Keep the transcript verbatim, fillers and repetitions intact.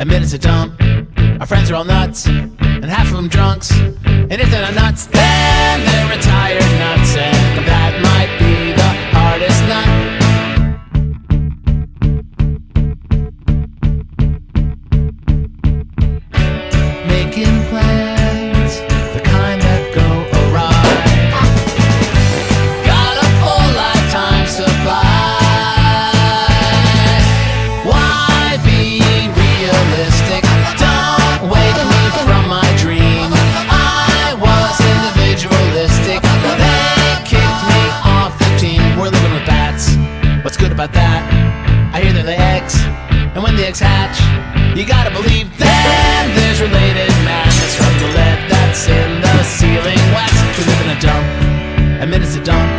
admit it's a dump. Our friends are all nuts, and half of them drunks. And if they're not nuts, then they're retired nuts, and that might be the hardest nut. Making plans, the kind that go awry. Got a full lifetime supply. Why be realistic? Don't wake me from my dream. I was individualistic. They kicked me off the team. We're living with bats. What's good about that? I hear they lay eggs, and when the eggs hatch, you gotta believe then there's related madness from the lead that's in the ceiling wax. We live in a dump, admit it's a dump.